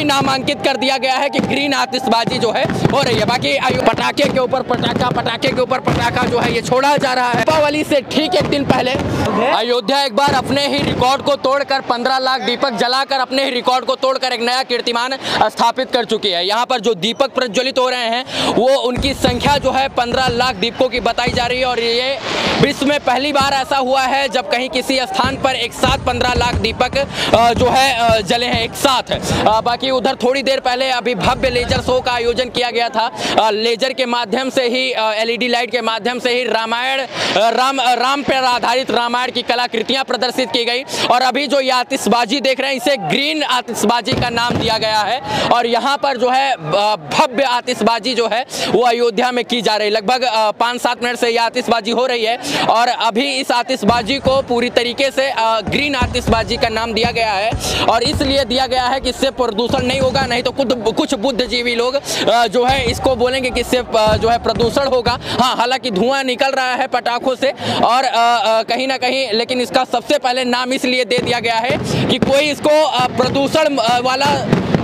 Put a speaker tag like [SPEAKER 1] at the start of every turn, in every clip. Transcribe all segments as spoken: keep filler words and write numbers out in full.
[SPEAKER 1] ही नामांकित कर दिया गया है कि ग्रीन आतिशबाजी जो है हो रही है। बाकी पटाखे के ऊपर पटाखा पटाखे के ऊपर पटाखा जो है ये छोड़ा जा रहा है। दीपावली से ठीक एक दिन पहले अयोध्या एक बार अपने ही रिकॉर्ड को तोड़कर पंद्रह लाख दीपक जलाकर अपने ही रिकॉर्ड को तोड़कर एक नया कीर्तिमान स्थापित कर चुकी है। यहाँ पर जो दीपक प्रज्वलित हो रहे हैं वो उनकी संख्या जो है पंद्रह लाख दीपकों की बताई जा रही है और ये विश्व में पहली बार ऐसा हुआ है जब कहीं किसी स्थान पर एक साथ पंद्रह लाख दीपक जो है जले हैं एक साथ। बाकी उधर थोड़ी देर पहले अभी भव्य लेजर शो का आयोजन किया गया था। लेजर के माध्यम से ही एलईडी लाइट के माध्यम से ही रामायण राम राम पर आधारित रामायण की कलाकृतियां प्रदर्शित की गई और अभी जो ये आतिशबाजी देख रहे हैं इसे ग्रीन आतिशबाजी का नाम दिया गया है और यहाँ पर जो है भव्य आतिशबाजी जो है वो अयोध्या में की जा रही है। लगभग पाँच सात मिनट से ये आतिशबाजी हो रही है और अभी इस आतिशबाजी को पूरी तरीके से ग्रीन आतिशबाजी का नाम दिया गया है और इसलिए दिया गया है कि इससे प्रदूषण नहीं होगा, नहीं तो खुद कुछ बुद्धिजीवी लोग जो है इसको बोलेंगे कि इससे जो है प्रदूषण होगा। हाँ, हालांकि धुआं निकल रहा है पटाखों से और कहीं ना कहीं, लेकिन इसका सबसे पहले नाम इसलिए दे दिया गया है कि कोई इसको प्रदूषण वाला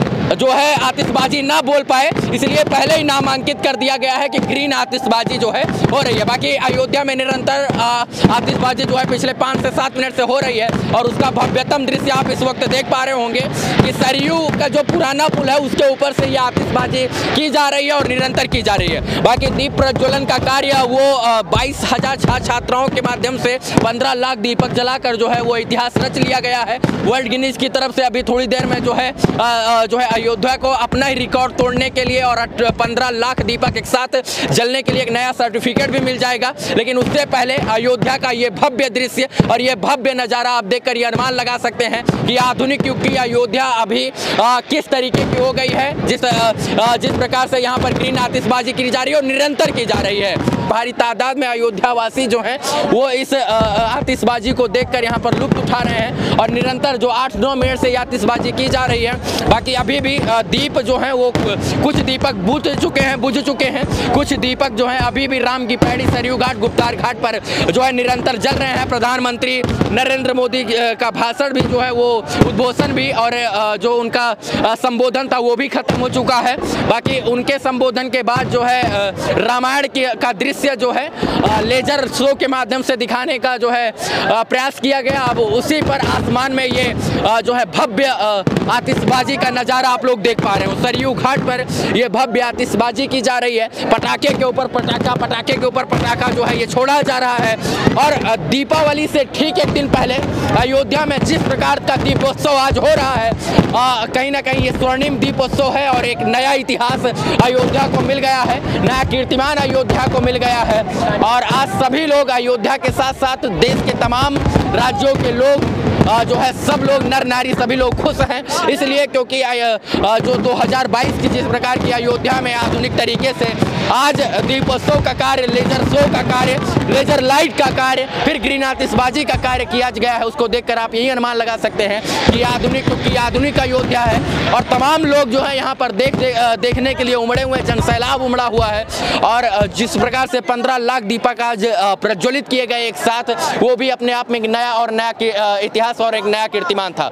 [SPEAKER 1] जो है आतिशबाजी ना बोल पाए, इसलिए पहले ही नामांकित कर दिया गया है कि ग्रीन आतिशबाजी जो है हो रही है। बाकी अयोध्या में निरंतर आतिशबाजी जो है पिछले पाँच से सात मिनट से हो रही है और उसका भव्यतम दृश्य आप इस वक्त देख पा रहे होंगे कि सरयू का जो पुराना पुल है उसके ऊपर से ये आतिशबाजी की जा रही है और निरंतर की जा रही है। बाकी दीप प्रज्वलन का कार्य वो बाईस हजार छात्राओं के माध्यम से पंद्रह लाख दीपक जलाकर जो है वो इतिहास रच लिया गया है वर्ल्ड गिनीज की तरफ से। अभी थोड़ी देर में जो है जो है अयोध्या को अपना ही रिकॉर्ड तोड़ने के लिए और पंद्रह लाख दीपक एक साथ जलने के लिए एक नया सर्टिफिकेट भी मिल जाएगा। लेकिन उससे पहले अयोध्या का ये भव्य दृश्य और ये भव्य नज़ारा आप देखकर ये अनुमान लगा सकते हैं कि आधुनिक युग की अयोध्या अभी आ, किस तरीके की हो गई है। जिस आ, जिस प्रकार से यहाँ पर ग्रीन आतिशबाजी की जा रही है और निरंतर की जा रही है। भारी तादाद में अयोध्या वासी जो हैं वो इस आतिशबाजी को देखकर यहाँ पर लुत्फ उठा रहे हैं और निरंतर जो आठ नौ मिनट से आतिशबाजी की जा रही है। बाकी अभी भी दीप जो हैं वो कुछ दीपक बुझ चुके हैं बुझ चुके हैं कुछ दीपक जो हैं अभी भी राम की पैड़ी सरयू घाट गुप्तार घाट पर जो है निरंतर जल रहे हैं। प्रधानमंत्री नरेंद्र मोदी का भाषण भी जो है वो उद्बोधन भी और जो उनका संबोधन था वो भी खत्म हो चुका है। बाकी उनके संबोधन के बाद जो है रामायण का दृश्य जो है लेजर शो के माध्यम से दिखाने का जो है प्रयास किया गया। अब उसी पर आसमान में ये जो है भव्य आतिशबाजी का नज़ारा आप लोग देख पा रहे हो। सरयू घाट पर ये भव्य आतिशबाजी की जा रही है। पटाखे के ऊपर पटाखा पटाखे के ऊपर पटाखा जो है ये छोड़ा जा रहा है और दीपावली से ठीक एक दिन पहले अयोध्या में जिस प्रकार का दीपोत्सव आज हो रहा है आ, कहीं ना कहीं ये स्वर्णिम दीपोत्सव है और एक नया इतिहास अयोध्या को मिल गया है, नया कीर्तिमान अयोध्या को मिल गया है और आज सभी लोग अयोध्या के साथ साथ देश के तमाम राज्यों के लोग जो है सब लोग नर नारी सभी लोग खुश हैं, इसलिए क्योंकि जो दो हज़ार बाईस की जिस प्रकार की अयोध्या में आधुनिक तरीके से आज दीपोत्सव का कार्य, लेजर शो का कार्य, लेजर लाइट का कार्य, फिर ग्रीन आतिशबाजी का कार्य किया गया है, उसको देखकर आप यही अनुमान लगा सकते हैं कि आधुनिक की आधुनिक अयोध्या है और तमाम लोग जो है यहाँ पर देख देखने के लिए उमड़े हुए, जनसैलाब उमड़ा हुआ है और जिस प्रकार से पंद्रह लाख दीपक आज प्रज्वलित किए गए एक साथ, वो भी अपने आप में एक नया और नया इतिहास और एक नया कीर्तिमान था।